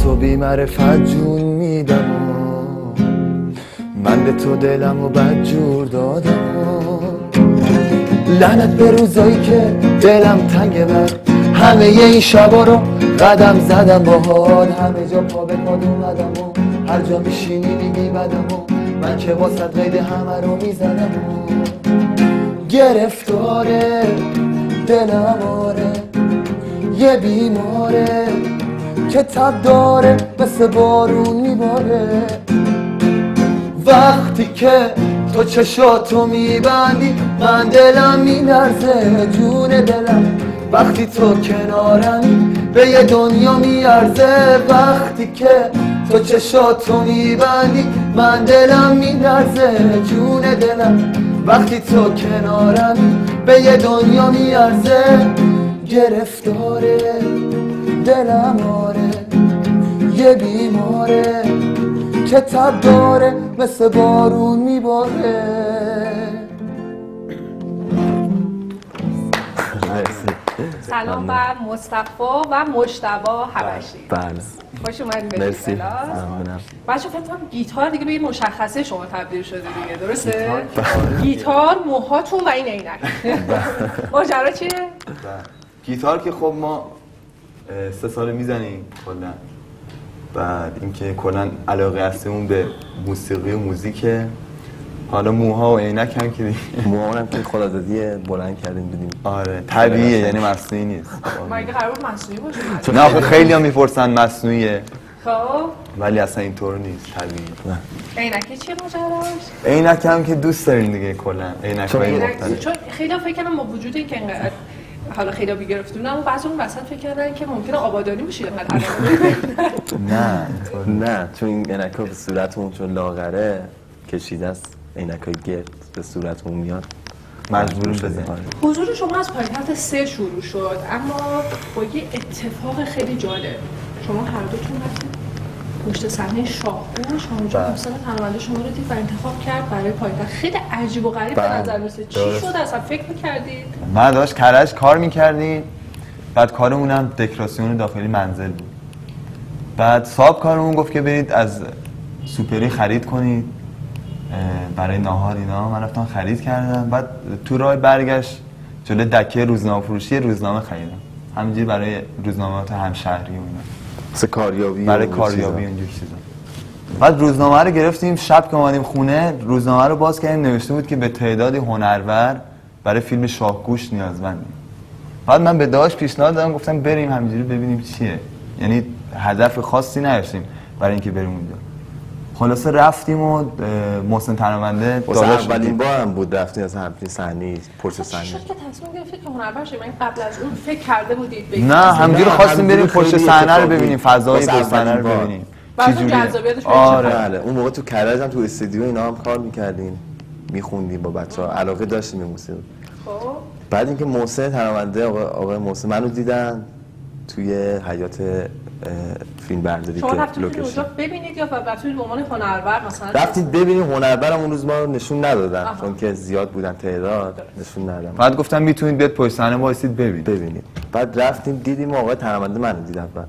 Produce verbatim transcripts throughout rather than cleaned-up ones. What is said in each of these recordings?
تو بی معرفت جون میدم، من به تو دلم و بد جور دادم. لعنت به روزایی که دلم تنگه، من همه این شبا رو قدم زدم باهات، همه جا پا به پاد اومدم و هر جا میشینی میگی بدم و من که واسط قید همه رو میزدم. گرفتاره دلم آره یه بیماره که تب داره مثل بارون میباره. وقتی که تو چشاتو میبندی من دلم میلرزه، جون دلم وقتی تو کنارمی به یه دنیا میارزه. وقتی که تو چشاتو میبندی من دلم میلرزه، جون دلم وقتی تو کنارمی به یه دنیا میارزه. گرفتاره دلم آره یه بیماره که تب داره مثل بارون میباره. سلام بر مصطفی و مجتبی حبشی. بله خوش اومدید به کلاس. بچه فکر کنم گیتار دیگه به این مشخصه شما تبدیل شده دیگه، درسته؟ گیتار، موهاتون و این عینک. ماجرا چیه؟ گیتار که خب ما سه ساله میزنیم کلا. بعد اینکه کلا علاقه هستمون به موسیقی و موزیکه. حالا موها و عینک هم که دیگه موها هم که خودآزادی بلند کردیم بدیم. آره طبیعیه، یعنی مصنوعی نیست. مگه قرار بود مصنوعی باشه؟ نه آخه خیلی ها میپرسن مصنوعیه، خب ولی اصلا اینطور نیست، طبیعیه. عینک چیه ماجراش؟ عینک هم که دوست دارین دیگه کلا عینک‌های مختلف. چون خیلی فکر کنم با وجود اینکه اینقدر حالا خیلی بی‌گرفتونه اما بعضی اون وسط فکر کردن که ممکنه آبادانی بشه اینقدر. نه نه چون این عینک‌ها به صورتمون چون لاغره کشیده است، عینک‌های گرد به صورتمون میاد مجبور شدیم. حضور شما از پایتخت سه شروع شد، اما با یه اتفاق خیلی جالب شما هر دوتون رفتید پشت صحنه شاهگوش، اونجا محسن تنونده شما رو دید و انتخاب کرد برای پایتخت. خیلی عجیب و غریب به نظر میرسه. چی شد اصلا فکر می‌کردید؟ ما داشت کرج کار می‌کردیم، بعد کارمون هم دکوراسیون داخلی منزل بود. بعد صاحب کارمون گفت که برید از سوپری خرید کنید برای ناهار اینا. من رفتم خرید کردم، بعد تو راه برگشت جلوی دکه روزنامه فروشی روزنامه خریدم، همینجوری برای روزنامه‌ات همشهری و اینا، واسه کاریابی، برای کاریابی اینجور چیزا. بعد روزنامه رو گرفتیم، شب که اومدیم خونه روزنامه رو باز کردیم، نوشته بود که به تعدادی هنرور برای فیلم شاهگوش نیازمندیم. بعد من به داش پیشنهاد دادم، گفتم بریم همینجوری ببینیم چیه، یعنی هدف خاصی نداشتیم برای اینکه بریم اونجا. خلاصه رفتیم و محسن تنونده داداش اولین بار هم بود رفتیم از همین صحنه پشت صحنه. چی شد که تصمیم گرفتید که هنرور شید؟ من قبل از اون فکر کرده بودید بگید؟ نه همینجوری خواستیم بریم پشت صحنه رو ببینیم، فضای پشت صحنه رو ببینیم چه جوریه. آره بله اون موقع تو کرج هم تو استودیو اینا هم کار می‌کردیم، می‌خوندیم با بچه‌ها، علاقه داشتیم به موسیقی. خب بعد اینکه محسن تنونده آقا آقای محسن منو دیدن توی حیاط فیلم برداری که لوکیشن اونجا ببینید یا رفتید به عنوان هنرور مثلا؟ رفتید ببینید، هنرورم اون روز ما رو نشون ندادن چون که زیاد بودن تعداد، نشون ندادن. بعد گفتم میتونید بیاد پشت صحنه وایسید ببینید. ببینید. بعد رفتیم دیدیم آقای تنونده منو دیدن. بعد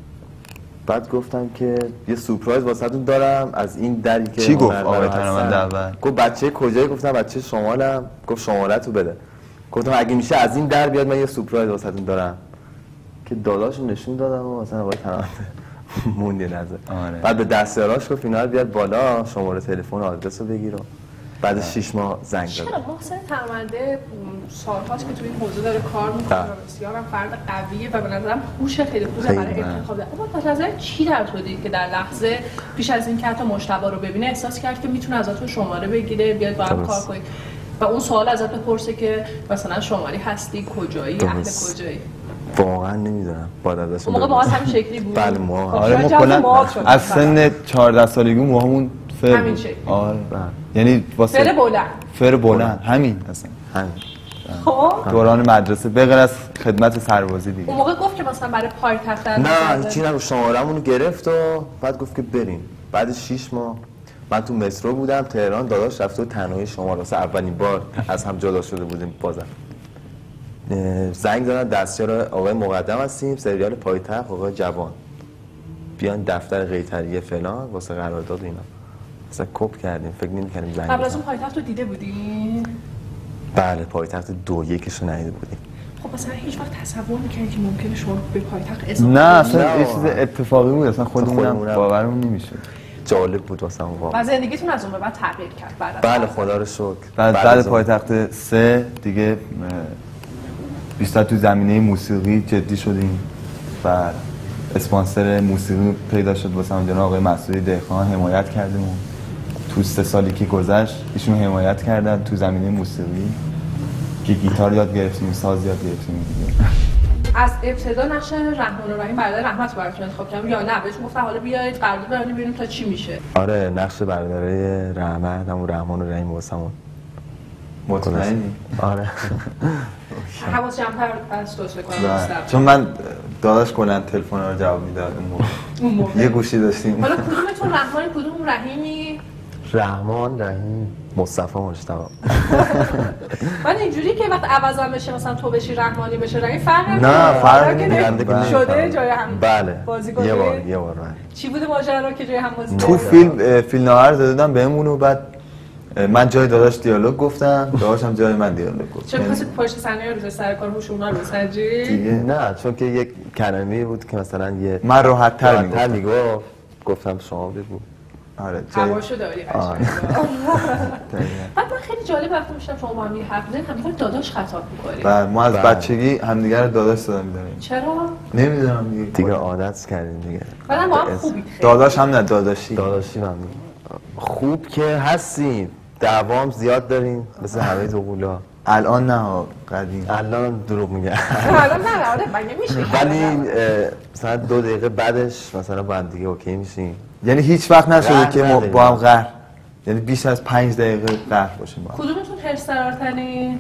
بعد گفتم که یه سورپرایز واسهتون دارم از این دری که چی گفت آقای تنونده اول؟ گفت بچه کجایی؟ گفتم بچه شمالم. گفت شمالتو بده. گفتم اگه میشه از این در بیاد، من یه سورپرایز واسهتون دارم که داداشو نشون دادم و مثلا آقای تنونده موندی نظر. بعد به دستیاراش گفت اینا رو بیاد بالا، شماره تلفن و آدرس رو بگیر. بعد از شش ماه زنگ داد. چرا محسن تنونده سال‌هاست که توی این حوزه داره کار می‌کنه و بسیار هم فرد قویه و به نظرم هوش خیلی خوبه برای انتخاب. اما به نظر چی در تو دید که در لحظه پیش از این که حتی مجتبی رو ببینه احساس کرد که میتونه ازتون شماره بگیره بیاد با هم کار کنید و اون سوال ازت بپرسه که مثلا شماری هستی، کجایی، اهل کجایی؟ واقعا نمیدونم. بعد ازش اون موقع باهاش همین شکلی بود. بله ما آره ما کلا از سن چهارده سالگی موهامون فر همین شکلی. آره یعنی واسه فر بلند. فر بلند همین اصلا همین. خب دوران مدرسه به غیر از خدمت سربازی دیگه. اون موقع گفت که مثلا برای پایتخت نه هیچی نگفت، شماره‌مون رو گرفت و بعد گفت که بریم. بعد شش ماه من تو مترو بودم تهران، داداش رفت و تنهایی شمال واسه اولین بار از هم جدا شده بودیم. بازم زنگ زدن دستیار آقای مقدم هستیم، سریال پایتخت آقای جوان بیان دفتر قیطریه فلان واسه قرارداد و اینا مثلا کپ کردیم فکر نمی‌کردیم زنگ قبل از اون پایتخت رو دیده بودی؟ بله پایتخت دو یکش رو ندیده بودیم. خب مثلا هیچ وقت تصور می‌کردی که ممکنه شما به پایتخت اضافه نه اصلا نه. یه چیز اتفاقی بود اصلا خودمونم خودمونم. باورمون نمیشد. جالب بود واسه اون واقعا. و زندگیتون از اون به بعد تغییر کرد بعد از بله اون؟ خدا رو شکر. بعد بعد بعد از اون- پایتخت سه دیگه اه، بیشتر تو زمینه موسیقی جدی شدیم و اسپانسر موسیقی پیدا شد واسه هم جناب آقای مسعودی دهقان حمایت کردیم و تو سه سالی که گذشت ایشون حمایت کردن تو زمینه موسیقی که گیتار یاد گرفتیم ساز یاد گرفتیم دیگه. از ابتدا نقش رحمان و رحیم برادر رحمت براتون انتخاب کردم یا نه بهشون گفتم حالا بیایید قرارداد ببندیم ببینیم تا چی میشه؟ آره نقش برادرای رحمت همون رحمان و رحیم واسمون مطمئنی؟ آره حواس جمع‌تر از تو فکر کنم بله. بیشتر. چون من داداش کلا تلفن رو جواب میداد اون موقع. اون موقع. یه گوشی داشتیم. حالا کدومتون رحمان کدوم رحیمی؟ رحمان رحیم مصطفی مجتبی من اینجوری که وقت عوضم بشه مثلا تو بشی رحمانی بشه رحیم فرق نه، نمی‌کنه. فرق حالا که نمی‌کنه. نمی- شده جای هم بله بازی یه کنید؟ بار یه بار بله. چی بوده ماجرا که جای هم بازی تو کنید؟ فیلم اه، فیلم نهار دادن بهمون و بعد اه، من جای داداش دیالوگ گفتم داداش هم جای من دیالوگ گفت. چه یعنی می‌خواستید پشت صحنه رو سر کار هوش اونا رو بسنجی؟ دیگه نه چون که یک کلمه‌ای بود که مثلا یه من راحت تر راحت‌تر میگفتم. میگفت گفتم شما بگو آره جای هواشو داری قشنگ. دقیقاً. بعد من خیلی جالب وقتی میشم شما با هم یه حرف بزنید همینطور داداش خطاب می‌کنید. و ما از بله. بچگی همدیگه رو داداش صدا می‌داریم. چرا؟ نمیدونم دیگه. دیگه عادت کردیم دیگه بعدم با هم خوبید خیلی. داداش هم نه داداشی. داداشی من خوب که هستیم دعوام زیاد داریم مثل همه دوقولا الان نه ها، قدیم. الان دروغ میگم الان نه آره مگه میشه؟ ولی اه، مثلا دو دقیقه بعدش مثلا با هم دیگه اوکی میشیم یعنی هیچ وقت نشده قهر که ما نداریم. با هم قهر یعنی بیش از پنج دقیقه قهر باشیم با هم. کدومتون هرسرارتنی؟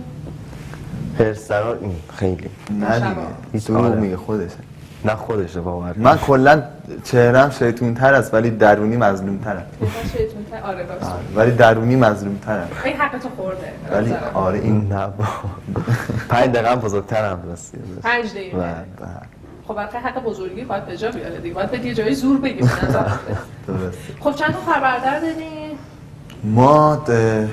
پرسرار این خیلی نه دیگه هیچ دروغ آره. میگه خودشه. نه خودشه باور من کلا چهرم شیطون تر است ولی درونی مظلوم ترم. شیطون تر آره راست. ولی درونی مظلوم ترم. این حق تو خورده. ولی نظرم. آره این نه با پنج دقیقه هم بزرگترم راستی پنج دقیقه. بله. خب البته حق بزرگی باید به جا بیاره دیگه. باید به یه جایی زور بگیم به نظرم. درسته. خب چند تا خواهر برادر دارین؟ ما ده-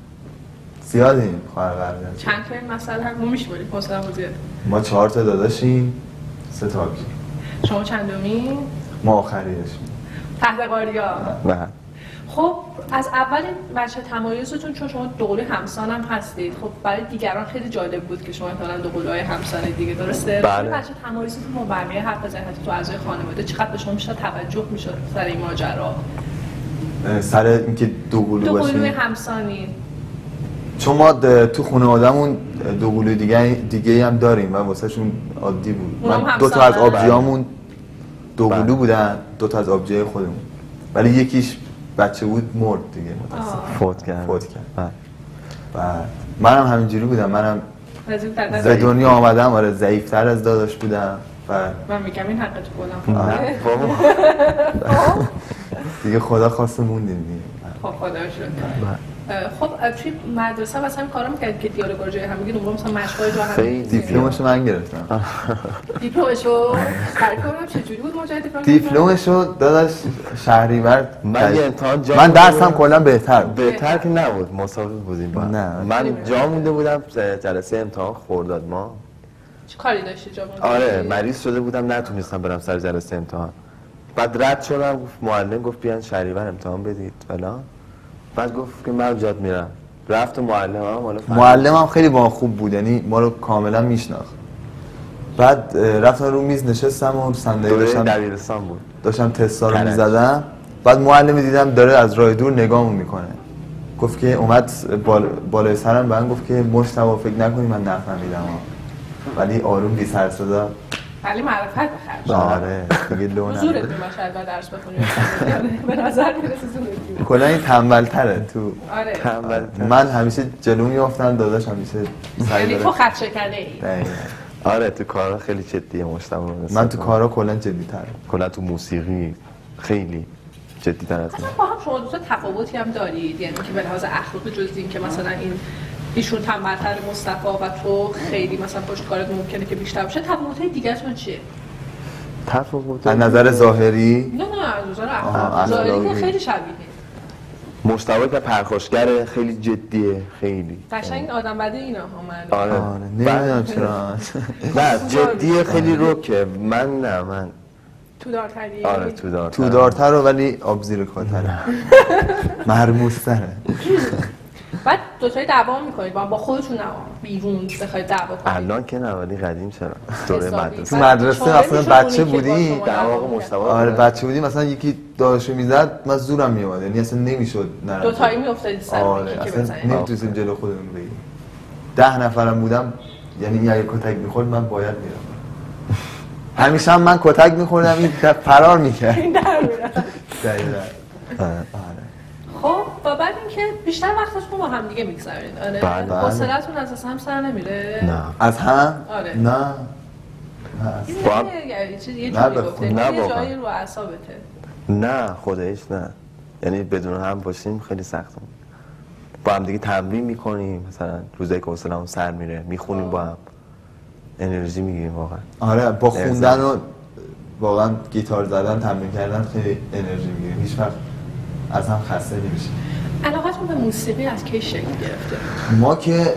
زیادیم خواهر برادر. چند تا مثلا ما میشماریم حوصله زیاد. ما چهار تا داداشیم سه تا آبجی. شما چندمی؟ ما آخریشیم. تحت قاریا. نه خب از اول بچه تمایزتون چون شما دوقلوی همسان هم هستید خب برای دیگران خیلی جالب بود که شما احتمالاً دوقلوهای همسان دیگه درسته؟ بله. بچه تمایزتون با برمیه حرف بزنید حتی تو اعضای خانواده چقدر به شما میشه توجه میشد سر این ماجرا اه، سر اینکه دو گلو دوقلوی باشیم همسانی چون ما د- تو خانواده‌مون دو گلوی دیگه دیگه هم داریم و واسهشون عادی بود. اونم من دو تا از همسان. آبجیامون دو بله. گلو بودن دو تا از آبجی خودمون ولی یکیش بچه بود مرد دیگه متاسفانه آه. فوت کرد فوت کرد. بله. و منم همینجوری بودم منم از این طرف به دنیا آمدم آره ضعیف‌تر از داداش بودم و من میگم این حق تو کنم نه بابا دیگه خدا خواسته موندیم دیگه. خب خدا شد خب توی مدرسه مثلا این کارا میکردید که دیالوگا رو جای هم بگید اون مثلا مشقای جا هم خیلی. دیپلمشو من گرفتم دیپلمشو تعریف کنم چجوری بود ماجرای دیپلم دیپلمشو داداش شهریور من یه امتحان جا من مونده درسم بودم. کلا بهتر بود. بهتر که نبود مساوی بودیم با هم. نه. من جا مونده بودم جلسه امتحان خورداد ما چه کاری داشتی جا موندی؟ آره مریض شده بودم نتونستم برم سر جلسه امتحان بعد رد شدم گفت معلم گفت بیان شهریور امتحان بدید فلان بعد گفت که من جات میرم رفت و معلم هم حالا معلمم خیلی با خوب بود یعنی ما رو کاملا میشناخت بعد اه، رفتم رو میز نشستم و صندلی دوره داشتم دبیرستان بود داشتم تستا رو کرج. میزدم بعد معلمی دیدم داره از راه دور نگاهمون میکنه گفت که اومد بال... بالای سرم به من گفت که مجتبی فکر نکنی من نفهمیدم ولی آروم بی سر صدا ولی معرفت بخرج آره دیگه لو زورت نداره. میمونه شاید باید درس بخونی به نظر میرسه زورت میمونه کلا این تنبل‌تره تو آره تنبل من همیشه جلو میافتم داداش همیشه سعی یعنی داره تو خط شکنه ای دقیقاً. آره تو کارا خیلی جدیه مجتبی من تو کارا کلا جدی‌ترم کلا تو موسیقی خیلی جدی تر از اصلا با هم شما دوتا تفاوتی هم دارید یعنی که به لحاظ اخلاقی جز این که مثلا این ایشون تنبل‌تر مصطفی و تو خیلی مثلا پشت کارت ممکنه که بیشتر باشه تفاوت‌های دیگه‌تون چیه؟ تفاوت از نظر ظاهری نه نه از نظر آها، اخلاقی ظاهری که اخلاقی. خیلی شبیه مشتبه که پرخاشگره، خیلی جدیه، خیلی قشنگ آدم بده اینا ها من آره آره نمیدونم چرا نه جدیه خیلی روکه. من نه من تو دارتری آره تو دار تو دارتر رو ولی آب زیر کاتره مرموزتره. بعد دوتایی دعوا میکنید با خودتون نه بیرون بخواید دعوا کنید الان که نه ولی قدیم چرا دوره حسابی. مدرسه تو مدرسه چاره مثلا میشد بچه اونی که با بودی شما در دعوا واقع می‌کرد. مشتبه آره بچه بودی مثلا یکی داشو میزد من زورم میومد یعنی اصلا نمیشد نرم دوتایی میافتادید سر آره یکی که اصلا بزنید نمیتونستیم جلو خودمون بگیم. ده نفرم بودم یعنی اگه کتک میخورد من باید میرم. همیشه هم من کتک میخوردم این فرار میکرد. این در میرم. دقیقاً. آره. خب و بعد اینکه بیشتر وقتتون با هم دیگه میگذرونید آره بله. حوصله‌تون از اصلا هم سر نمیره نه از هم؟ آره. نه. نه از- این با هم- نه یه چیزی یه نه جوری به گفته خود- نه یه واقعا. جایی رو اعصابته نه خودش نه یعنی بدون هم باشیم خیلی سخته. با هم دیگه تمرین میکنیم مثلا روزایی که حوصله‌مون سر میره میخونیم با هم انرژی میگیریم واقعا. آره با خوندن و واقعا گیتار زدن تمرین کردن خیلی انرژی میگیریم هیچ وقت از هم خسته نمیشیم. علاقتون به موسیقی از کی شکل گرفته؟ ما که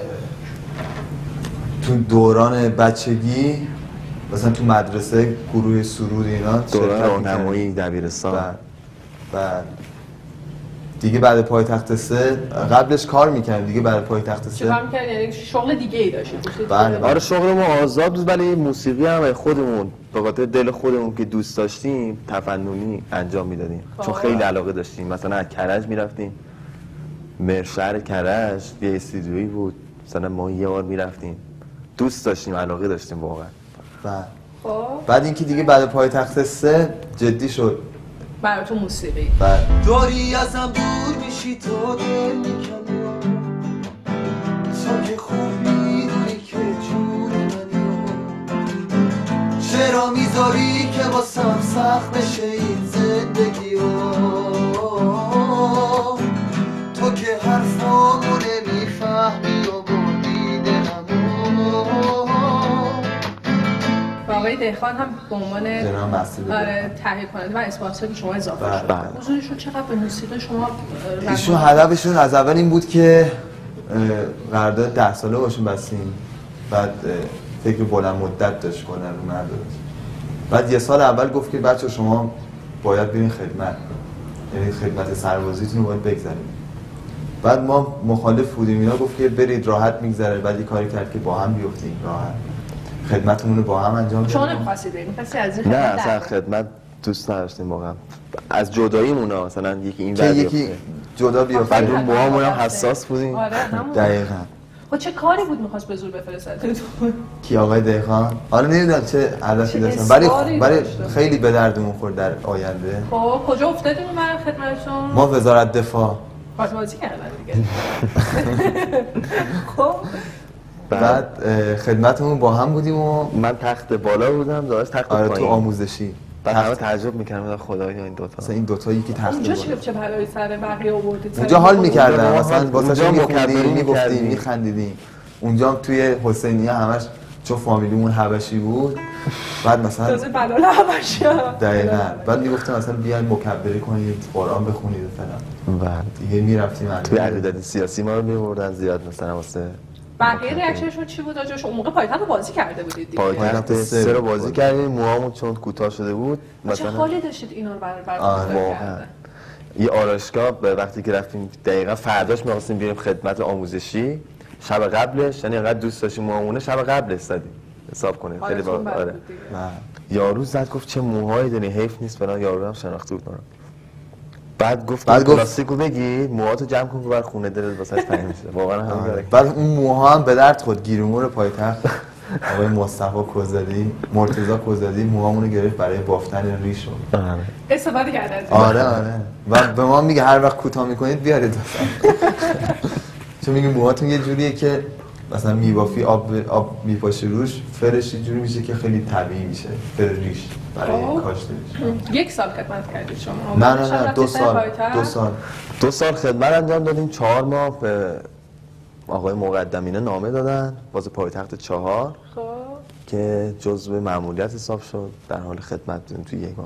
تو دوران بچگی مثلا تو مدرسه گروه سرود اینا دوران شرکت راهنمایی می‌کردیم. دبیرستان بعد بعد دیگه بعد پایتخت سه قبلش کار میکردیم دیگه بعد پایتخت سه چیکار می‌کردید یعنی شغل دیگه‌ای داشتید؟ بله، بله. آره شغل ما آزاد بود ولی موسیقی هم خودمون به خاطر دل خودمون که دوست داشتیم تفننی انجام میدادیم چون خیلی علاقه داشتیم. مثلا از کرج میرفتیم مرشهر کرج یه استودیویی بود مثلا ما یه بار میرفتیم دوست داشتیم علاقه داشتیم واقعا. بعد خب بعد اینکه دیگه بعد پایتخت سه جدی شد. براتون موسیقی بعد داری ازم دور میشی تو دل میکنی تو که خوب میدونی که جون منی چرا میذاری که واسم سخت بشه این زندگی تو که حرفامو نمیفهمی و بردی دلمو و آقای دهقان هم به عنوان جناب مسئول آره تهیه کننده و اسپانسر به شما اضافه بله. شد. بله. حضورشون چقدر به موسیقی شما اه، ایشون رنگ- هدفشون از اول این بود که اه، قرارداد ده ساله باشون بستیم بعد اه، فکر بلند مدت داشت کنن رو نداشت. بعد یه سال اول گفت که بچه شما باید برین خدمت یعنی خدمت سربازیتون رو باید بگذاریم. بعد ما مخالف بودیم اینا گفت که برید راحت میگذره. بعد یه کاری کرد که با هم بیفتیم راحت خدمتمون رو با هم انجام شما بدیم. نمی‌خواستید برید می‌خواستید از این نه خدمت اصلا در- خدمت دوست نداشتیم واقعا از جداییمون ها مثلا یکی این که ور یکی بیفته. جدا بعد بیافته. اون موهامون هم حساس بودیم. آره همون دقیقاً. خب چه کاری بود می‌خواست به زور بفرستتتون؟ کی آقای دهقان؟ آره نمیدونم چه هدفی چه داشتن ولی اصراری ولی داشتن. خیلی به دردمون خورد در آینده. خب کجا افتادین برای خدمتشون؟ ما وزارت دفاع بازی کردن دیگه خب بعد اه، خدمتمون با هم بودیم و من تخت بالا بودم داشت تخت آره تو پایین. آموزشی بعد همه تخت- تعجب میکردن خدایا این دوتا مثلا این دوتا یکی تخت اونجا بود. چه چه بلایی سر بقیه آوردید؟ اونجا حال میکردن اونجا مثلا حال- واسه اونجا میخوندیم مکبری میگفتیم می‌کردیم. میخندیدیم. اونجا هم توی حسینیه همش چون فامیلیمون حبشی بود بعد مثلا تازه بلال حبشی ها دقیقاً بعد میگفتم مثلا بیاین مکبری کنید قرآن بخونید و فلان بله دیگه میرفتیم توی عقیدت سیاسی ما رو میبردن زیاد مثلا واسه بقیه ریاکشنشون چی بود راجعش؟ اون موقع پایتخت رو بازی کرده بودید دیگه پایتخت سه سه رو بود. بازی کردیم موهامون چون کوتاه شده بود چه مثلا حالی داشتید اینا رو برای برای آره، بزرگ واقعا. کردن؟ یه آرایشگاه به وقتی که رفتیم دقیقا فرداش می‌خواستیم بریم خدمت آموزشی شب قبلش یعنی انقدر دوست داشتیم موهامونه شب قبلش زدیم حساب کنید خیلی با حالتون بد آره بود دیگه. یارو زد گفت چه موهایی داری حیف نیست فلان یارو هم شناخته بود ما رو. بعد گفت بعد بعد گفت- پلاستیکو بگیر موهاتو جمع کن که بر خونه دلت واسش تنگ میشه واقعا همین آره. کارو بعد اون موها هم به درد خود گیرمور پایتخت آقای مصطفی کوزدی مرتضی کوزدی موهامونو گرفت برای بافتن ریش رو. آره. استفاده کرده از این. آره آره و به ما میگه هر وقت کوتاه میکنید بیارید مثلا چون میگه موهاتون یه جوریه که مثلا میبافی آب آب میپاشه روش فرش یه جوری میشه که خیلی طبیعی میشه فر ریش برای خب. کاشت ریش. یک سال خدمت کردید شما نه بعدش نه هم نه دو رفتید سر سال پایتخت؟ دو سال دو سال خدمت انجام دادیم چهار ماه به آقای مقدمینه نامه دادن باز پایتخت چهار خب که جزء مأموریت حساب شد، در حال خدمت بودیم توی یگان.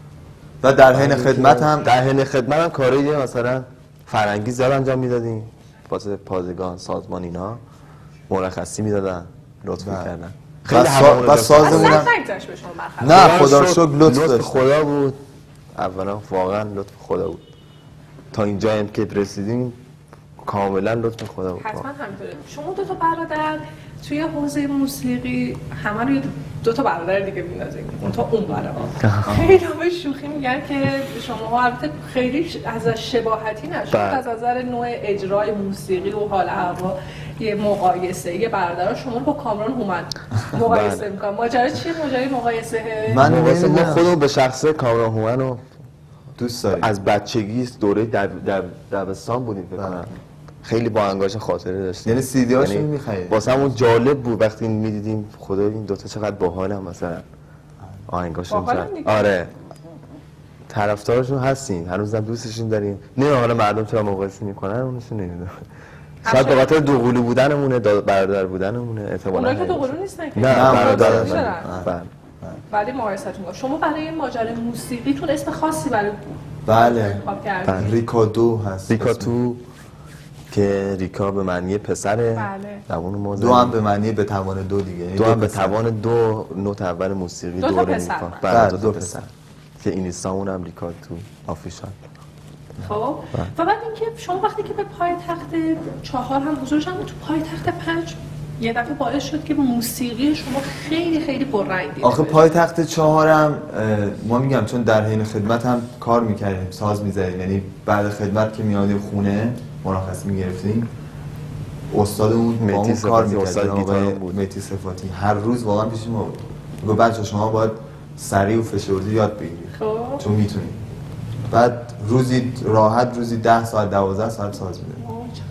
و در حین خدمت هم در حین خدمت هم کاری مثلا فرنگی زیاد انجام میدادیم واسه پادگان سازمان اینا، مرخصی میدادن، لطف میکردن. خیلی و سازمون هم نه خدا رو شکر لطف داشت. خدا بود اولا، واقعا لطف خدا بود. تا اینجا هم که رسیدیم کاملا لطف خدا بود. حتما همینطوره. شما دو تا برادر توی حوزه موسیقی همه رو دو تا برادر دیگه می‌نازید. اون تا اون برادر. خیلی به شوخی میگن که شماها البته خیلی از شباهتی نشد از نظر نوع اجرای موسیقی و حال هوا یه مقایسه یه برادر شما رو با کامران هومن مقایسه می‌کنن. ماجرا چیه ماجرای مقایسه؟ من ما خودم به شخصه کامران هومن رو دوست داریم. از بچگی دوره دبستان بودیم فکر کنم. خیلی با انگاش خاطره داشتیم. یعنی سی دی هاشون یعنی می‌خرید. واسمون جالب بود وقتی می‌دیدیم خدا این دو تا چقدر باحالن مثلا. آهنگاشون آره. طرفدارشون هستیم. هنوزم دوستشون داریم. نه حالا مردم چرا مقایسه می‌کنن اونشون نمی‌دونم. شاید به خاطر دوقلو بودنمونه، برادر بودنمونه احتمالاً. اونایی که دوقلو نیستن که. نه برادر بله. ولی مقایستون شما برای این ماجرای موسیقیتون اسم خاصی برای بله. ریکادو هست. ریکاتو که ریکا به معنی پسره. بله. دو هم به معنی به توان دو دیگه. دو هم به توان دو نوت اول موسیقی دو دوره پسر. بله دو پسر. که اینستامون هم ریکاتو آفیشال. خب و بعد اینکه شما وقتی که به پای تخت چهار هم حضور شدید تو پای تخت پنج یه دفعه باعث شد که موسیقی شما خیلی خیلی پررنگ دیده. آخه پای تخت چهارم ما میگم چون در حین خدمت هم کار میکردیم، ساز میزدیم، یعنی بعد خدمت که میادیم خونه مرخصی میگرفتیم، استادمون با اون کار میکردیم، آقای مهدی صفاتی هر روز واقعا پیش ما بود. میگه بچه شما باید سریع و فشردی یاد بگیرید خب چون میتونید. بعد روزی راحت روزی ده ساعت دوازده ساعت ساز میدیم.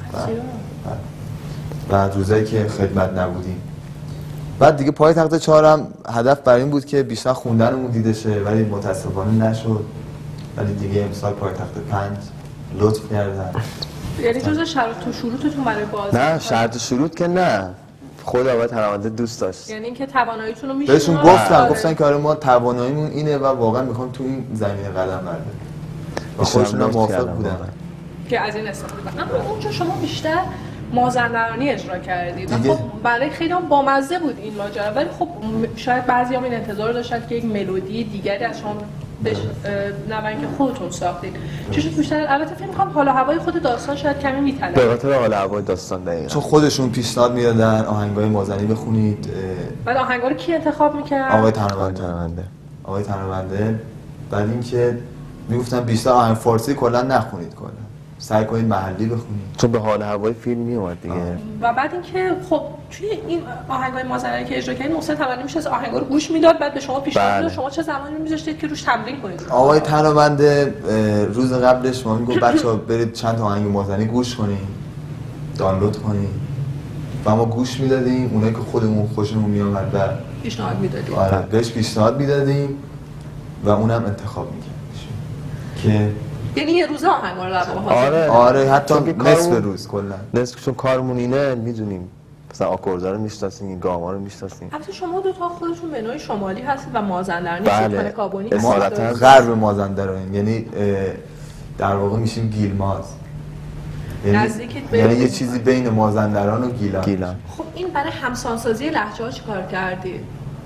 بعد روزایی که خدمت نبودیم. بعد دیگه پای تخت چهارم هدف بر این بود که بیشتر خوندنمون دیده شه ولی متاسفانه نشد. ولی دیگه امسال پای تخت پنج لطف کردن. یعنی جزء شرط و شروطتون برای بازی؟ نه شرط و شروط که نه. خود آقای تنونده دوست داشت. یعنی اینکه تواناییتون رو میشناسن. بهشون گفتم گفتن که آره ما تواناییمون اینه و واقعا میخوام تو این زمینه قدم برداریم. و خودشون هم موافق بودن که از این استفاده کنن. اما اونجا شما بیشتر مازندرانی اجرا کردید و خب برای خیلی هم بامزه بود این ماجرا، ولی خب شاید بعضی‌ها این انتظار داشتن که یک ملودی دیگری از شما بش نوین که خودتون ساختید. چون بیشتر البته فکر می‌کنم حالا هوای خود داستان شاید کمی میطلبه. به خاطر حالا هوای داستان دقیقاً. چون خودشون پیشنهاد میدادن آهنگای مازندی بخونید. بعد آهنگا رو کی انتخاب می‌کرد؟ آقای تنونده. آقای تنونده. بعد اینکه میگفتن بیشتر آهنگ فارسی کلا نخونید کلا. سعی کنید محلی بخونید چون به حال هوای فیلم میومد دیگه. و بعد اینکه خب توی این آهنگای مازندرانی که اجرا کردید محسن تمنی میشه از آهنگا رو گوش میداد بعد به شما پیشنهاد میداد شما چه زمانی میذاشتید که روش تمرین کنید؟ آقای تنونده روز قبلش ما میگفت بچه‌ها برید چند تا آهنگ مازندرانی گوش کنید، دانلود کنید. و ما گوش میدادیم، اونایی که خودمون خوشمون میومد و پیشنهاد میدادیم. آره بهش پیشنهاد میدادیم و اونم انتخاب میکرد. که یعنی یه روز آهنگا رو در آره آره حتی نصف روز کلا نصف چون کارمون اینه میدونیم مثلا آکوردها رو میشناسیم، گاما رو میشناسیم. البته شما دو تا خودتون منوی شمالی هستید و مازندرانی بله. کابونی اصالتا غرب مازندرانی، یعنی در واقع میشیم گیلماز. یعنی, یعنی یه چیزی بین مازندران و گیلان. گیلان. خب این برای همسانسازی لهجه‌ها چیکار کردی؟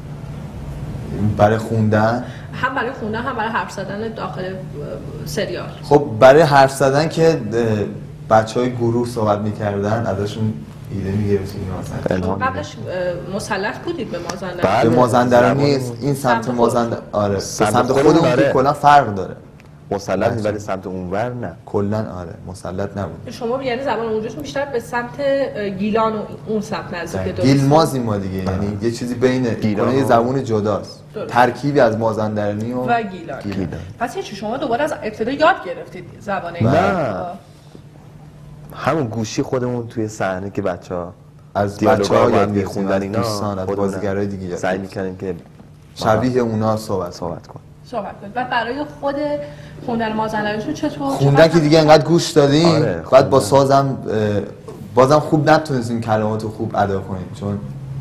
برای خوندن هم برای خوندن هم برای حرف زدن داخل سریال. خب برای حرف زدن که بچهای گروه صحبت میکردن ازشون ایده میگرفتیم مثلا. قبلش مسلط بودید به مازندران؟ بله مازندرانی این سمت مازندران آره سمت خودمون که کلا فرق داره. مسلط ولی سمت اونور نه کلا آره مسلط نبود. شما یعنی زبان اونجاش بیشتر به سمت گیلان و اون سمت نزدیک درست. گیلمازیم ما دیگه یعنی یه چیزی بین گیلان یه زبون جداست. ترکیبی از مازندرانی و, و گیلان. گیلان. پس چه شما دوباره از ابتدا یاد گرفتید زبان نه همون گوشی خودمون توی صحنه که بچه‌ها از بچه‌ها یاد می‌خوندن اینا از بازیگرای دیگه سعی می‌کردیم که شبیه اونا صحبت صحبت کن. صحبت کنید. و برای خود خوندن مازندرانی چطور؟ خوندن که دیگه انقدر گوش دادیم آره بعد با سازم بازم خوب نتونستیم کلماتو خوب ادا کنیم چون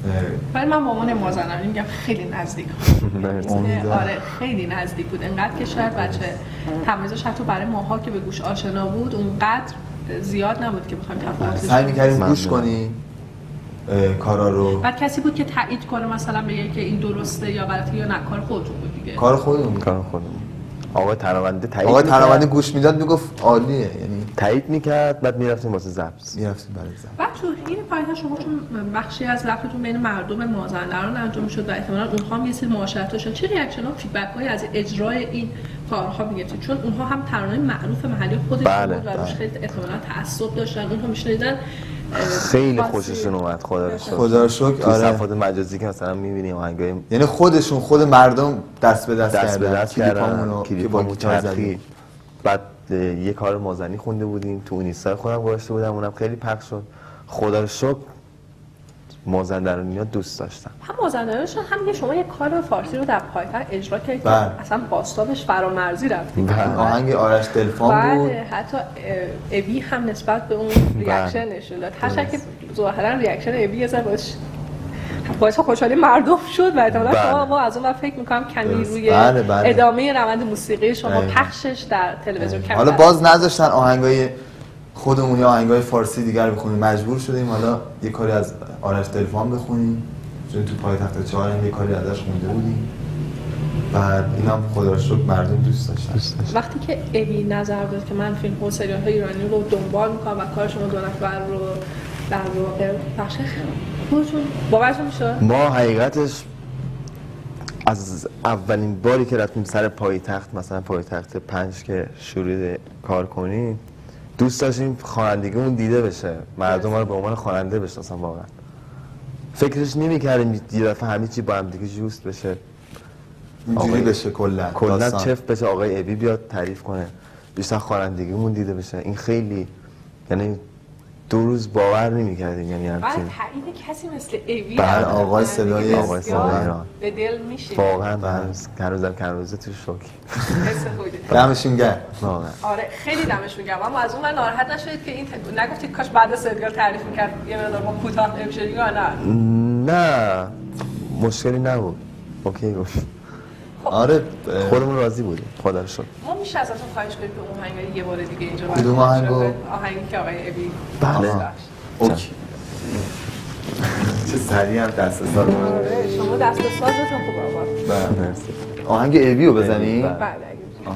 ولی من مامان مازندرانی میگم خیلی نزدیک بود. آره خیلی نزدیک بود، انقدر که شاید بچه تمیزش حتی برای ماها که به گوش آشنا بود اونقدر زیاد نبود که بخوایم تفاوتش سعی می‌کردیم گوش کنیم کارا رو. بعد کسی بود که تایید کنه مثلا بگه که این درسته یا غلطه یا نه، کار خودتون بود دیگه. کار خودمون کار خودمون. آقا تراننده تایید آقا تراننده گوش میداد میگفت عالیه، یعنی تایید میکرد بعد میرفتیم واسه ضبط. میرفتیم برای ضبط. بعد تو این پایتخت شما چون بخشی از وقتتون بین مردم مازندران انجام میشد و احتمالاً اونها هم یه سری مشاهده داشتن، چه ریاکشن ها فیدبک هایی از اجرای این کارها میگرفتید؟ چون اونها هم ترانه معروف محلی خودشون بله، بود و روش خیلی احتمالاً تعصب داشتن، اونها میشنیدن خیلی خوششون اومد. خدا رو شکر. خدا رو شکر. آره. آره. صفحات مجازی که مثلا می‌بینیم آهنگای یعنی خودشون خود مردم دست به دست, دست به کردن دست کردن کلیپامونو که با چرخی. بعد یه کار مازنی خونده بودیم تو اینستا خودم گذاشته بودم، اونم خیلی پخش شد. خدا رو شکر مازندرانی‌ها دوست داشتن. هم مازندرانی‌ها هم یه شما یه کار فارسی رو در پایتخت اجرا کردید که بله. اصلا باستابش فرامرزی رفتید. آهنگ آرش دلفام بود. بله، حتی ابی هم نسبت به اون ریاکشن نشون داد. هرچند که ظاهرا ریاکشن ابی یه ذره باش باعث خوشحالی مردم شد و احتمالاً شما ما از اون وقت فکر می‌کنم کمی روی بله بله. ادامه روند موسیقی شما بله. پخشش در تلویزیون کم. حالا باز نذاشتن آهنگای خودمون یا آهنگای فارسی دیگر بخونیم، مجبور شدیم حالا یه کاری از آرش دلفام بخونیم چون تو پایتخت چهار هم یه کاری ازش خونده بودیم. بعد اینم خدا رو شکر مردم دوست داشتن. وقتی که ابی نظر داد که من فیلم و سریال‌های ایرانی رو دنبال می‌کنم و کار شما دو نفر رو در واقع بخش خودتون باورتون میشه؟ ما حقیقتش از اولین باری که رفتیم سر پایتخت، مثلا پایتخت پنج که شروع کار کنیم، دوست داشتیم خوانندگیمون دیده بشه، مردم ما رو به عنوان خواننده بشناسن. واقعا فکرش نمی‌کردیم یه دفعه همه چی با هم دیگه جوست بشه، اینجوری بشه کلا کلا چف بشه، آقای ابی بیاد تعریف کنه، بیشتر خوانندگیمون دیده بشه. این خیلی، یعنی دو روز باور نمی‌کردیم. یعنی بعد همچین تایید کسی مثل ابی بعد آقای صدای آقای صدای ایران به دل میشه. واقعا هنوز هنوزم که روزه تو شوک. حس خوبی. دمشون گرم. واقعا آره خیلی دمشون گرم. اما از اون من ناراحت نشدید که این ت... نگفتید کاش بعد از سریال تعریف می‌کرد یه مقدار ما کوتاه نمی‌شد یا نه؟ نه مشکلی نبود، اوکی بود. آره خودمون راضی بودیم خدا رو شکر. ما میشه ازتون خواهش کنیم که اون آهنگ یه بار دیگه اینجا کدوم آهنگو؟ آهنگی که آقای ابی بله. داشت. اوکی. چه سریع هم دست ساز. آره شما دست سازتون خوبه آقا. بله. مرسی. آهنگ ابی رو بزنی؟ بله. بله اگه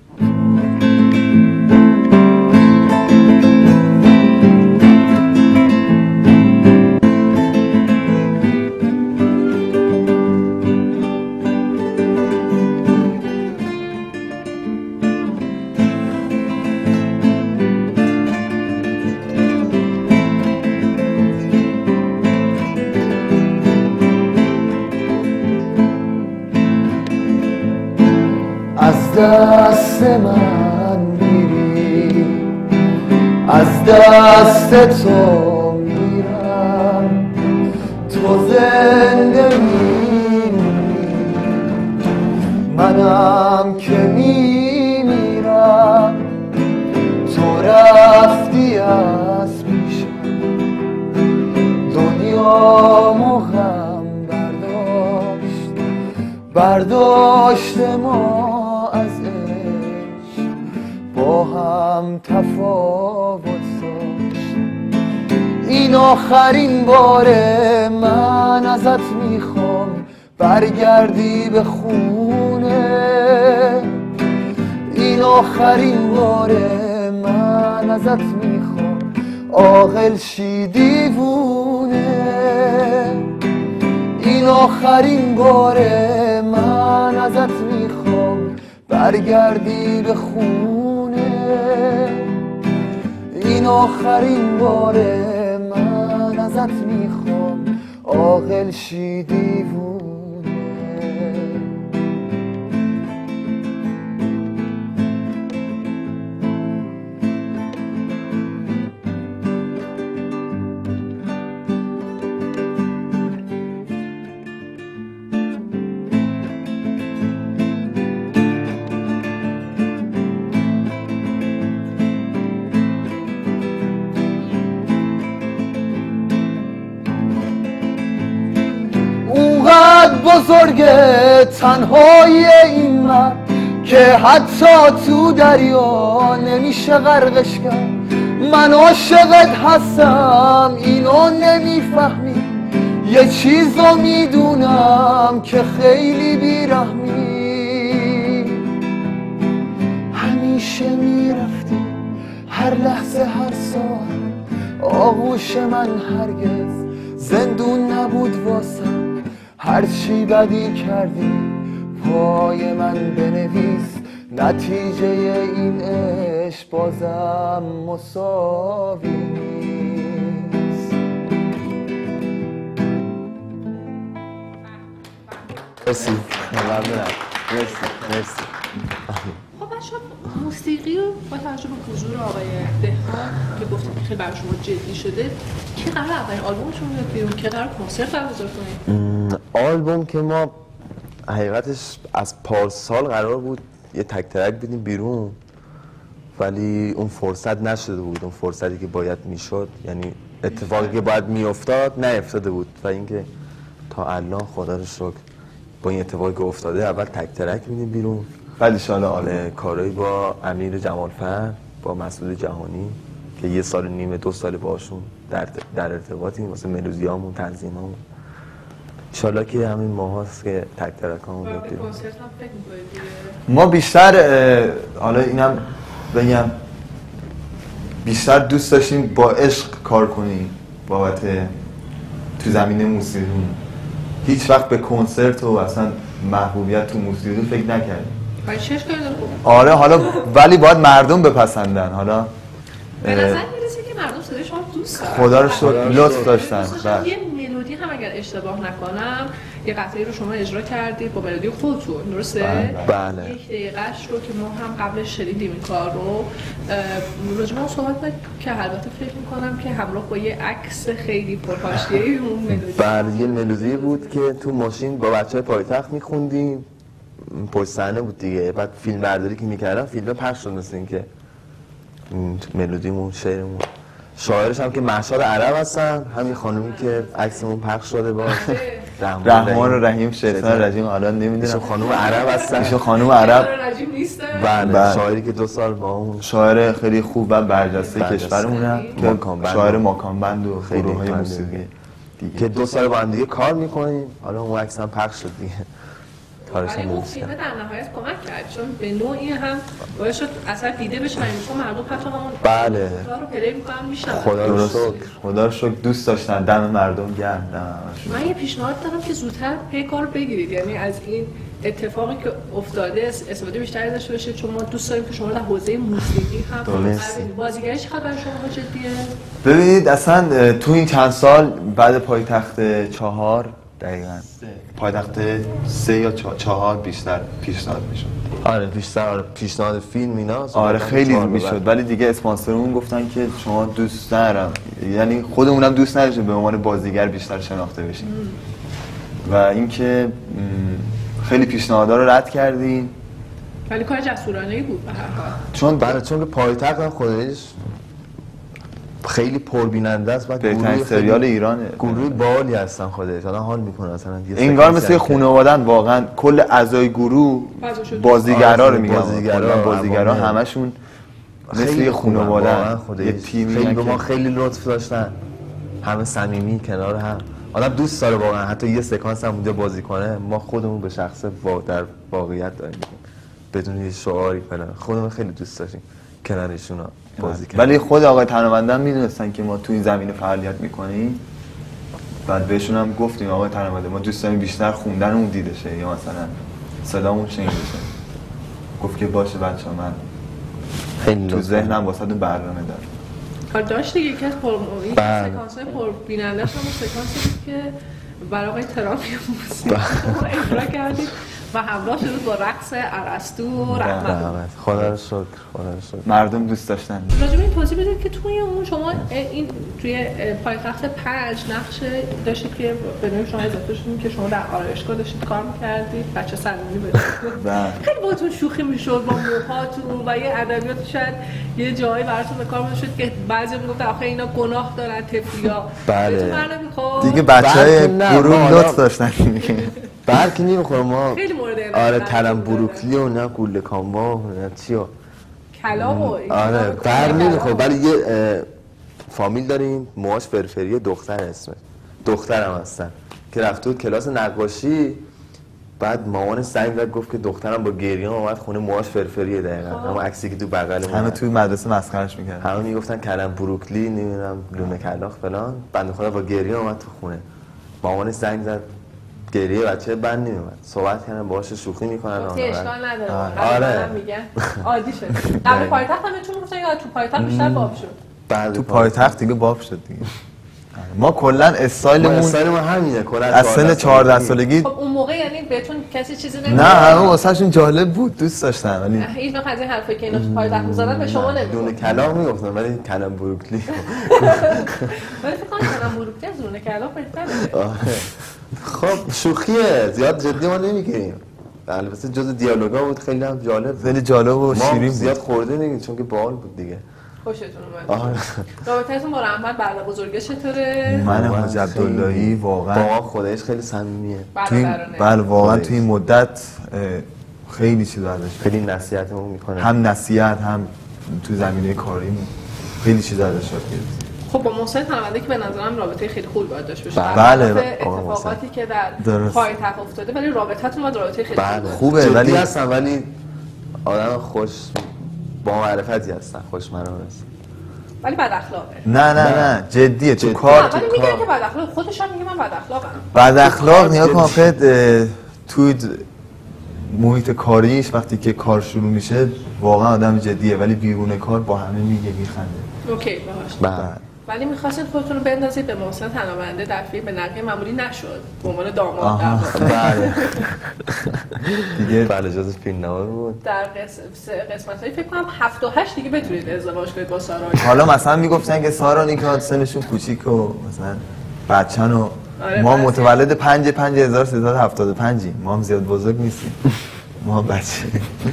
از دست من میری، از دست تو میرم، تو زنده میمونی، منم که میمیرم. تو رفتی از پیشم، دنیامو غم برداشت، برداشت ما از عشق با هم تفاوت داشت. این آخرین باره من ازت میخوام برگردی به خونه. این آخرین باره من ازت میخوام عاقل شی دیوونه. این آخرین باره من ازت میخوام برگردی به خونه. این آخرین باره من ازت میخوام عاقل شی دیوونه. بزرگ تنهای این من که حتی تو دریا نمیشه غرقش کرد. من عاشقت هستم اینو نمیفهمی، یه چیزو میدونم که خیلی بیرحمی. همیشه میرفتی هر لحظه هر ساعت، آغوش من هرگز زندون نبود واسم. هرچی بدی کردی پای من بنویس، نتیجه این عشق بازم مساوی نیست. مرسی ممنونم. مرسی مرسی. خب بچه‌ها موسیقی رو با توجه به حضور آقای دهقان که گفتیم که خیلی برای شما جدی شده، که قرار اولین آلبومتون رو بیاد بیرون، که قرار کنسرت برگزار کنید؟ آلبوم که ما حقیقتش از پارسال قرار بود یه تک ترک بدیم بیرون، ولی اون فرصت نشده بود. اون فرصتی که باید میشد، یعنی اتفاقی که باید میافتاد نیفتاده بود و اینکه تا الان خدا رو شکر با این اتفاقی که افتاده اول تک ترک میدیم بیرون. ولی شالا آره کارایی با امیر جمالفر، با مسعود جهانی که یه سال نیمه دو سال باشون در در ارتباطیم واسه ملودیامون تنظیمامون. انشالله که همین ماه هست که تک ترکامون بیاد بیرون. کنسرت هم فکر می‌کنید دیگه؟ ما بیشتر حالا اینم بگم بیشتر دوست داشتیم با عشق کار کنیم بابت تو زمینه موسیقی. هیچ وقت به کنسرت و اصلا محبوبیت تو موسیقی فکر نکردیم. برای چش کاری داره خوب؟ آره حالا ولی باید مردم بپسندن. حالا به نظر میرسه که مردم صدای شما دوست دارن. خدا رو شکر لطف داشتن. یه ملودی هم اگر اشتباه نکنم یه قطعه رو شما اجرا کردید با ملودی خودتون، درسته؟ بله. یک دقیقه‌اش رو که ما هم قبلش شنیدیم این کار رو راجع به اون صحبت کنید که البته فکر می‌کنم که همراه با یه عکس خیلی پرحاشیه‌ای اون ملودی. بله یه ملودی بود که تو ماشین با بچه‌های پایتخت می‌خوندیم، پشت صحنه بود دیگه. بعد فیلم برداری که می‌کردم فیلم پخش شد، مثل اینکه ملودیمون شعرمون شاعرش هم که مهشاد عرب هستن، همین خانومی که عکسمون پخش شده با رحمان و رحیم شیطان رجیم. حالا نمیدونم خانوم عرب هستن. ایشون خانوم عرب رجیم نیستن. بله شاعری که دو سال با اون شاعر خیلی خوب و برجسته کشورمونه که ماکانبند. شاعر ماکانبند و خیلی گروه‌های خوبه. موسیقی دیگه که دو سال با هم دیگه کار میکنیم. حالا اون عکس هم پخش شد دیگه. کارش ولی هم اون درست فیلم کرد. در نهایت کمک کرد، چون به نوعی هم باعث شد اثر دیده بشه و چون مردم حتی همون بله کار رو پلی می‌کنن میشنن. خدا رو درست شکر. خدا رو شکر دوست داشتن. دم مردم گرم دم همشون. من یه پیشنهاد دارم که زودتر پی کار بگیرید، یعنی از این اتفاقی که افتاده استفاده بیشتری داشته باشید، چون ما دوست داریم که شما در حوزه موسیقی هم درست. بازیگری چقدر برای شما جدیه؟ ببینید اصلا تو این چند سال بعد پایتخت چهار دقیقاً پایتخت سه یا چه- چهار بیشتر پیشنهاد میشد. آره بیشتر آره پیشنهاد فیلم اینا. آره خیلی میشد، ولی دیگه اسپانسرمون گفتن که شما دوست دارم، یعنی خودمونم دوست نداشتیم به عنوان بازیگر بیشتر شناخته بشیم و اینکه م، خیلی پیشنهادها رو رد کردیم. ولی کار جسورانه‌ای بود به هر حال. چون بله چون که پایتخت هم خودش خیلی پربیننده است و بهترین سریال ایرانه. گروه بالی هستن خودش. الان حال میکنه مثلا انگار مثل خانواده‌ان واقعا. کل اعضای گروه بازیگرا رو میگم، بازیگرا بازیگرا همشون مثل یه خانواده‌ان، یه تیمی. خیلی به ما خیلی لطف داشتن، همه صمیمی کنار هم. آدم دوست داره واقعا حتی یه سکانس هم اونجا بازی کنه. ما خودمون به شخصه در واقعیت داریم بدون یه شعاری فلان، خودمون خیلی دوست داشتیم کنارشون بازی کنیم. ولی خود آقای تنومندم میدونستن که ما تو این زمینه فعالیت میکنیم. بعد بهشون هم گفتیم آقای تنومنده ما دوست داریم بیشتر خوندنمون دیده شه یا مثلا صدامون شنیده شه. گفت که باشه بچه من خیلی تو ذهنم واسه اون برنامه دارم. کار داشت دیگه. یکی از پر این بله. سکانس‌های پربیننده‌اش هم سکانسی بود که برای آقای تراپی موسیقی اجرا کردید و همراه شد با رقص ارسطو و رحمت. خدا رو شکر خدا رو شکر مردم دوست داشتن. راجع به این توضیح بدید که توی اون شما این توی پایتخت پنج نقش داشتید که به نوعی شما اضافه شدید که شما در آرایشگاه داشتید کار می‌کردید، بچه سلمونی بودید. خیلی باهاتون شوخی می‌شد با موهاتون و یه ادبیات شاید یه جایی براتون به کار می‌شد که بعضی میگفتن آخه اینا گناه دارن طفلیا. بله. بهتون برنمی‌خورد؟ دیگه بچهای گروه لطف داشتن دیگه. برگ نمیخوره ما. خیلی مورد عنایت آره قرار ترم داده. بروکلی و نه گوله کامبا و نه چیا. کلاغ و این آره کلاغ برگ کلاغ. نمیخوره. ولی یه اه، فامیل داریم موهاش فرفری، دختر اسمش دخترم هستن که رفته بود کلاس نقاشی، بعد مامانش زنگ زد گفت که دخترم با گریه اومد خونه موهاش فرفریه. دقیقاً همون عکسی که تو بغل همه توی مدرسه مسخرهش میکردن. همه میگفتن کلم بروکلی نمیدونم لونه کلاغ فلان. بنده خدا با گریه اومد تو خونه، مامانش زنگ زد گریه بچه بند نمیومد. صحبت کردن باهاش شوخی میکنن. گفتی اشکال نداره. آره. آره میگن عادی شد. قبل پایتخت همه چون گفتن یا تو پایتخت بیشتر باب شد. بعد تو پایتخت دیگه باب شد دیگه. ما کلا استایلمون استایل ما همینه کلا از سن چهارده سالگی. خب اون موقع یعنی بهتون کسی چیزی نمیگه؟ نه همه واسهشون جالب بود، دوست داشتن. ولی هیچ وقت از این حرفا که اینا تو پایتخت می‌زدن به شما لونه نمیگفتن. کلاغ میگفتن ولی کلم بروکلی. ولی فکر کنم کلم بروکلی از لونه کلاغ بهتره. خب شوخیه، زیاد جدی ما نمیگیریم. البته جز دیالوگا بود، خیلی هم جالب. خیلی جالب و شیرین بود. زیاد خورده نمیگیم چون که باحال بود دیگه. خوشتون اومد. رابطه‌تون با رحمت بعد بزرگه چطوره؟ من حاج عبداللهی واقعا با خودش خیلی صمیمیه. تو این بله واقعا تو این مدت خیلی چیز ازش خیلی نصیحتمون میکنه. هم نصیحت هم تو زمینه کاریمون خیلی چیز ازش یاد گرفتیم. خب با محسن تنابنده که به نظرم رابطه خیلی خوبی باید داشته باشه. بله. اتفاقاتی که در پایتخت افتاده ولی رابطه‌تون باید رابطه خیلی بله. خوبه ولی هستن ولی آدم خوش با معرفتی هستن، خوش منامه هستن. ولی بد اخلاقه. نه نه نه جدیه تو کار. ولی میگن که بد اخلاق، خودش هم میگه من بد اخلاقم. بد اخلاق نیا کن آخه تو محیط کاریش وقتی که کار شروع میشه واقعا آدم جدیه ولی بیرون کار با همه میگه میخنده. اوکی باهاش. بله. ولی می‌خواستید خودتون رو بندازید به محسن تنابنده در فیلم به نقیه معمولی نشد به عنوان داماد در بله. دیگه بله جز فیلم نوار بود. در قسمت‌های فکر کنم هفت و هشت دیگه بتونید ازدواج کنید با سارا. حالا مثلا میگفتن که سارا نیکا سنشون کوچیک و مثلا بچه‌ن و ما متولد پنج پنج هزار و سیصد و هفتاد و پنج ما هم زیاد بزرگ نیستیم. ما بچه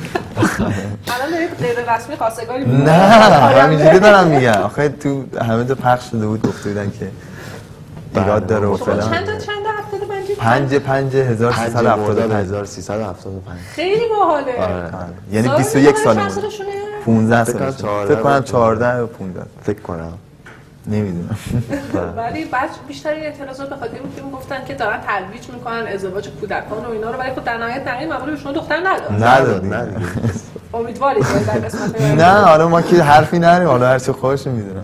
الان دارید غیر رسمی خواستگاری بود؟ نه همینجوری دارم میگم. آخه تو همه جا پخش شده بود گفته بودن که ایراد داره و فلان. چند تا چند تا هفتاد و پنج؟ پنج پنج هزار و سیصد و هفتاد و پنج. هزار و سیصد و هفتاد و پنج. خیلی باحاله. یعنی بیست و یک سالمون. پانزده سالش. فکر کنم چهارده یا پانزده. فکر کنم. نمیدونم. ولی بعد بیشتر اعتراضات به خاطر اینکه میگفتن که دارن ترویج میکنن ازدواج کودکان و اینا رو ولی خب در نهایت نقیه معمولی به شما دختر نداد. ندادیم. امیدوارید در قسمت نه حالا ما که حرفی نداریم حالا هر چه خودشون میدونن.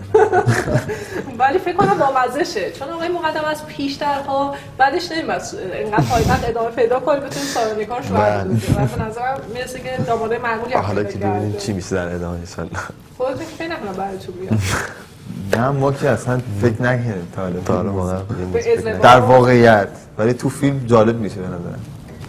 ولی فکر کنم بامزه شه چون آقای مقدم از پیشترها بعدش نمیاد اینقدر پایتخت ادامه پیدا کنه بتونه سارا نیکا رو شوهر بده. به نظرم میرسه که داماده معمولی هم حالا که ببینیم چی میشه در ادامه ان شاء الله. خودتون که فکر نکنم براتون بیاد. نه ما که اصلا فکر نکردیم تا حالا. تا حالا واقعا در واقعیت ولی تو فیلم جالب میشه به نظرم.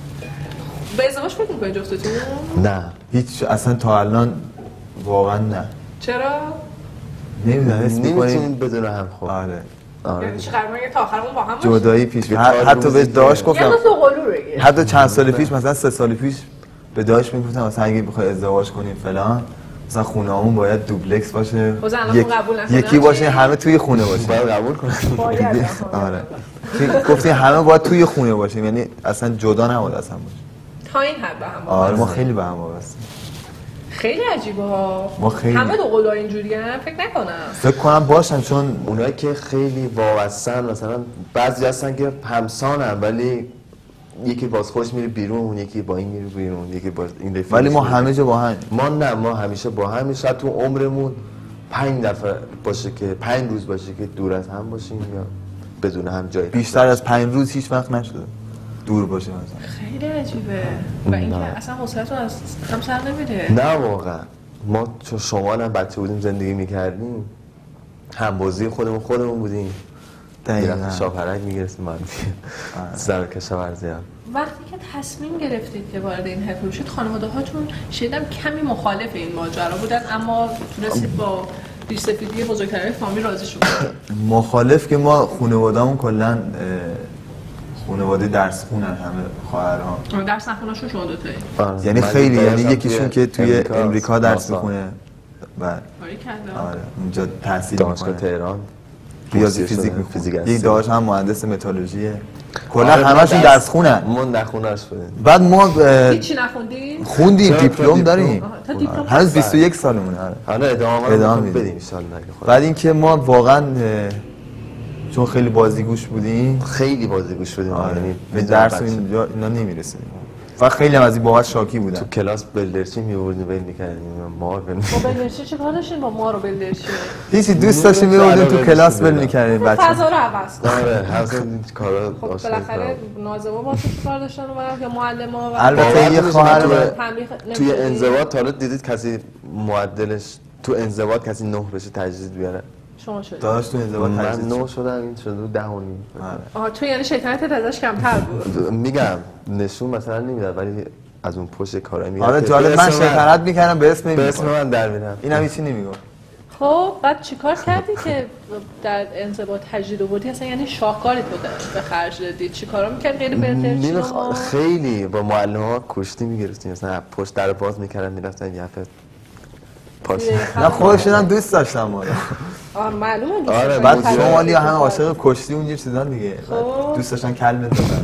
به ازدواج فکر می‌کنید جفتتون؟ نه هیچ اصلا تا الان واقعا نه. چرا؟ نمیدونم اسم نمیتونیم بدون هم خب. آره. یعنی چه قراره تا آخرمون با هم باشیم؟ جدایی پیش حتی بهش داش گفتم. یه دو قلو بگیر. حتی چند سال پیش مثلا سه سال پیش به داش میگفتم مثلا اگه بخوای ازدواج کنیم فلان مثلا خونه‌مون باید دوبلکس باشه. یک... یکی باشه همه توی خونه باشه. باید قبول کنیم. باید. آره. گفتیم همه باید توی خونه باشیم یعنی اصلا جدا نباید اصلا باشه. تا این حد به هم آره ما خیلی به هم وابستیم. خیلی عجیبه ها. ما خیلی همه دو قلوها اینجوریان فکر نکنم. فکر کنم باشن چون اونایی که خیلی وابستن مثلا بعضی هستن که همسانن ولی یکی باز خوش میره بیرون یکی با این میره بیرون یکی با این رفیق. ولی ما همه جا با هم. ما نه ما همیشه با هم میشه تو عمرمون پنج دفعه باشه که پنج روز باشه که دور از هم باشیم یا بدون هم جای بیشتر از پنج روز هیچ وقت نشده دور باشه مثلا. خیلی عجیبه و اینکه اصلا حوصله‌تون از هم سر نمیره. نه واقعا ما چون شمال هم بچه بودیم زندگی میکردیم همبازی خودمون خودمون بودیم دقیقاً شاپرک میگرفتیم منفی سر کشاورزی هم. وقتی که تصمیم گرفتید که وارد این حرفه بشید خانواده هاتون شنیدم کمی مخالف این ماجرا بودن اما تونستید با ریش‌سفیدی بزرگترین فامیل راضی شدید. مخالف که ما خانواده‌مون کلاً خانواده درس خونن همه خواهرها. درس نخوناشون شما دوتایی؟ یعنی خیلی یعنی یکیشون که توی امریکا درس میخونه. بله. آره آره اونجا تحصیل دانشگاه میکنه. تهران. ریاضی بورسیه فیزیک شدن. میخونه. فیزیک یک هستی. داداش هم مهندس متالورژیه. کلا آره، همشون ما درس خونن. ما نخونه‌اش بودیم. بعد ما اه، هیچی نخوندی؟ خوندیم چرا؟ دیپلم تا داریم. آها، تا دیپلم هنوز بیست و یک سالمونه. آره. حالا ادامه ادامه ادامه میدیم. بدیم ان شاء الله. بعد اینکه ما واقعا اه، چون خیلی بازیگوش بودیم خیلی بازی گوش بدیم. آره. یعنی به درس و اینجا اینا نمیرسیدیم و خیلی هم از این بابت شاکی بودن. تو کلاس بلدرچین می‌آوردیم ول می‌کردیم ما ول با بلدرچین چه کار داشتین با ما رو بلدرچین؟ هیچی دوست داشتیم می‌بردیم تو کلاس ول می‌کردیم بچه‌ها. فضا رو عوض کن. آره هر این کارا خب آشنا بالاخره ناظما با چه کار داشتن اونورا یا معلما و البته یه خواهر توی- تنبیه توی نمی‌شدی؟ انضباط تا حالا دیدید کسی معدلش تو انضباط کسی نه بشه تجدید بیاره؟ شما شدی. داداش تو انضباط من تجدید نه شد. شدم این شده بود ده و نیم. آها تو یعنی شیطنتت ازش کمتر بود. میگم نشون مثلا نمیداد ولی از اون پشت کارا میاد. آره جالب من شیطنت می‌کردم به اسم این به اسم می‌خورد. من در میرم. این هم هیچی نمیگفت. خب بعد چیکار کردی که در انضباط تجدید آوردی؟ اصلا یعنی شاهکاری تو به خرج دادی. چیکارا می‌کردی غیر بلدرچین؟ نمیخوا... خیلی با معلم‌ها کشتی میگرفتیم مثلا پشت در باز میکردن میرفتن یه هفته پاس نه خودشون هم دوست داشتم ما رو. آه معلومه دوست آره، داشتن. بعد موزیک. شمالی همه عاشق کشتی اون جور چیزا دیگه. خب. بعد دوست داشتن کلمه بزنن.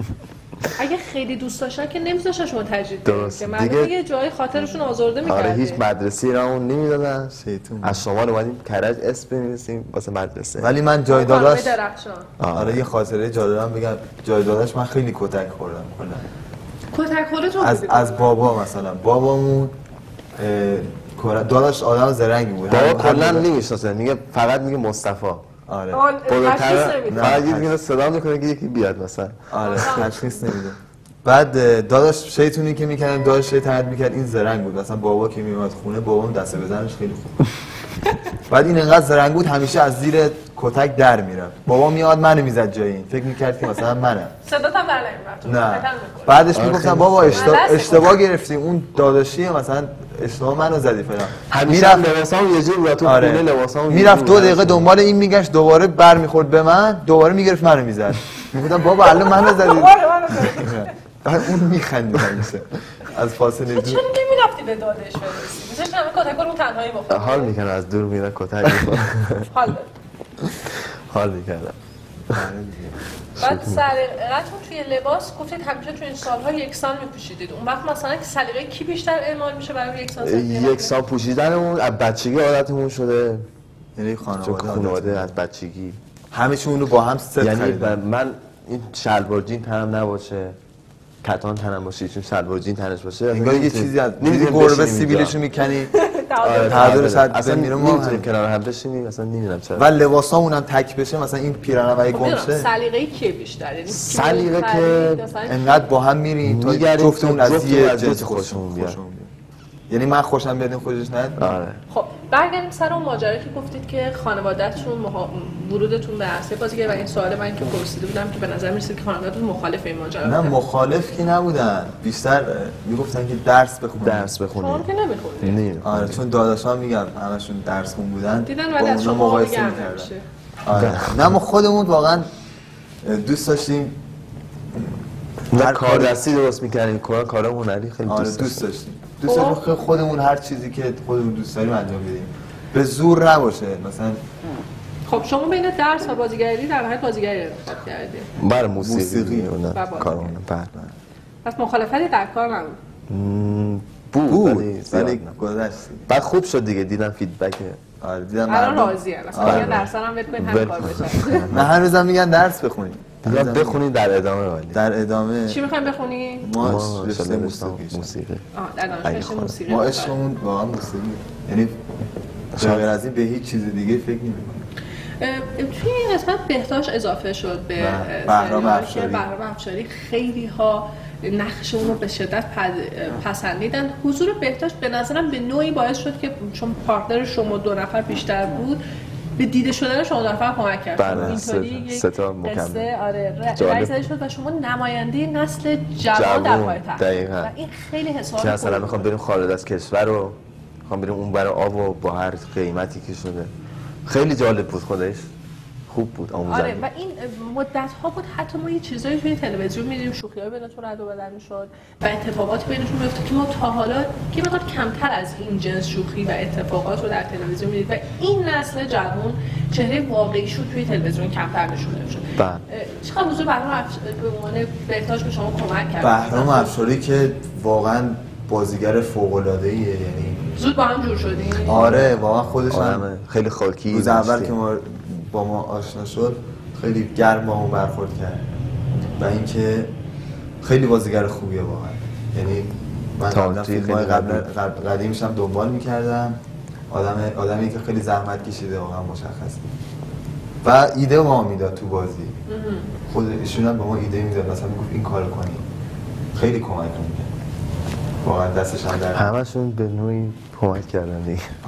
اگه خیلی دوست داشتن که نمیذاشتن شما تجدید بدید درست. که معلومه دیگه- یه جای خاطرشون آزرده آره می‌کردی. هیچ مدرسه‌ای رامون نمیدادن. شیطون. از شمال اومدیم کرج اسم بنویسیم واسه مدرسه. ولی من جای خانم داداش درخشان. آره یه خاطره جا دارم بگم. جای داداش من خیلی کتک خوردم کلا. کتک خورده تو از بودی؟ از بابا مثلا بابامون اه، کلا- داداش آدم زرنگی بود. بابا هر- هر کلا موقع- نمیشناسه میگه فقط میگه مصطفی. آره آن بالاتر تشخیص نمیده. فقط یه دیگه صدا میکنه که یکی بیاد مثلا. آره تشخیص نمیده. بعد اه، داداش شیطونی که میکردم داداش شیطنت میکرد این زرنگ بود. مثلا بابا که میومد خونه بابام دسته بزنش خیلی خوب. بعد این انقدر زرنگ بود همیشه از زیر کتک در میرفت. بابا میاد منو میزد جای این. فکر میکرد که مثلا منم. صدات هم در نمیاد. تو نه کتک می‌خوری. بعدش آره، میگفتم خیلی بابا خوب. اشتباه من دست اشتباه گرفتیم اون داداشیه مثلا اشتباه منو زدی فلان. همیشه هم لباسامو یه جور بود تو آره. خونه لباسامو میرفت دو دقیقه دنبال این میگشت دوباره برمیخورد به من دوباره میگرفت منو میزد. میگفتم بابا الان منو زدی. دوباره منو زدی. بعد اون میخندید همیشه از فاصله تو دور. چرا نمیرفتی به دادش برسی؟ میذاشتی همه کتک رو تنهایی بخوری. حال میکنه از دور میره کتک می‌خوره. حال داد. حال میکردم. بعد سلیقه‌تون توی لباس گفتید همیشه توی این سال‌ها یکسان می‌پوشیدید. اون وقت مثلا که سلیقه کی بیشتر اعمال میشه برای یکسان؟ یکسان پوشیدنمون از بچگی عادتمون شده. یعنی چون خانواده خانواده از بچگی همه چون رو با هم ست یعنی خریدن. من این شلوار جین تنم نباشه کتان تنم باشه چون شلوار جین تنش باشه انگار یه چیزی از دیدی نمی‌تونیم گربه بشینیم سیبیلشو اینجا. میکنی آره تعادل صد اصلا بمیره ما نمیتونیم هم. کنار هم بشینیم اصلا نمیدونم چرا و لباسامون هم تک بشه مثلا این پیراهن و گم شه سلیقه کی بیشتر؟ یعنی کی سلیقه خرید؟ که مثلا انقدر با هم میریم تا می‌گردیم جفتمون تا از جفتمون یه از جنس جنس خوشمون خوشمون بیاد. بیاد. یعنی من خوشم بیاد این خوشش نیاد. آره خب برگردیم سر اون ماجرا که گفتید که خانواده‌تون مها... ورودتون به عرصه بازیگری و این سوال من که پرسیده بودم که به نظر میرسید که خانواده‌تون مخالف این ماجرا نه بودن. مخالف کی نبودن بیشتر میگفتن که درس بخونی درس شما بخونیم که نمیخونید. نمی‌خونیم. آره چون داداشام میگم همشون درس خون بودن دیدن با ولی از اونا شما مقایسه دیگه هم می‌کردن. نمیشه. آره نه ما خودمون واقعا دوست داشتیم و هر کار کاری- دستی درست می‌کردیم کار کار هنری خیلی آره دوست دوست داشتیم داشتیم دوست داشتیم که خودمون هر چیزی که خودمون دوست داریم انجام بدیم به زور نباشه مثلا خب شما بین درس و بازیگری در نهایت بازیگری رو انتخاب کردید. برای موسیقی موسیقی. اونا و بازیگری. کارمون بله پس مخالفتی در کار نبود. مم، بود بود ولی زیاد ولی نه. گذشت بعد خوب شد دیگه دیدم فیدبک آره دیدم الان مردم- راضی ام. اصلا آره. میگن درسا هم ول کنین ول هم کار کن. بشه. نه هنوزم میگن درس بخونیم یا هنوزم بخونید در ادامه ولی میگن. در ادامه چی میخواین بخونی؟ ما ما رشته رشته موسیقی موسیقی آه در دانشگاه اگه رشته خواست. موسیقی. ما می‌خواین. عشقمون واقعا موسیقی یعنی غیر از این به هیچ چیز دیگه فکر نمی‌کنم اه، توی این قسمت بهداشت اضافه شد به بله. بهرام سریال افشاری. که بهرام افشاری خیلی ها نقش اون رو به شدت پد- پسندیدن. حضور بهداشت به نظرم به نوعی باعث شد که چون پارتنر شما دو نفر بیشتر بود به دیده شدن شما دو نفر کمک کرد. بله، اینطوری سه- یک سه تا مکمل. قصه آره ر- جالب. رای زده شد و شما نماینده نسل جوان جوان، در پایتخت دقیقاً. و این خیلی حساب که مثلا میخوام بریم خارج از کشور رو میخوام بریم اون برای آب و با هر قیمتی که شده خیلی جالب بود خودش خوب بود، آموزنده. آره و این مدت ها بود حتی ما یه چیزایی توی تلویزیون می‌دیدیم، شوخی‌های بین تو رد و بدل می‌شد و اتفاقاتی بینشون می‌افتاد که ما تا حالا که مقدار کمتر از این جنس شوخی و اتفاقات رو در تلویزیون می‌دید و این نسل جوان چهره واقعیشو توی تلویزیون کمتر نشون می‌داد. بله. چقدر حضور بهرام افشاری به عنوان بهتاج به شما کمک کرد؟ بهرام افشاری که واقعا بازیگر فوق‌العاده‌ایه، یعنی زود با هم جور شدین؟ آره واقعا خودش آدم خیلی خاکی. روز اول که ما با ما آشنا شد خیلی گرم با اون برخورد کرد و اینکه خیلی بازیگر خوبیه واقعا. یعنی من قبلا فیلم‌های قبل قدیمش هم دنبال می‌کردم. آدم آدمی که خیلی زحمت کشیده واقعا مشخصه. و ایده ما میداد تو بازی. خود ایشون هم به ما ایده میداد، مثلا میگفت این کارو کنی. خیلی کمک می‌کرد. واقعا دستش هم در همشون به نوعی کمک کردن دیگه.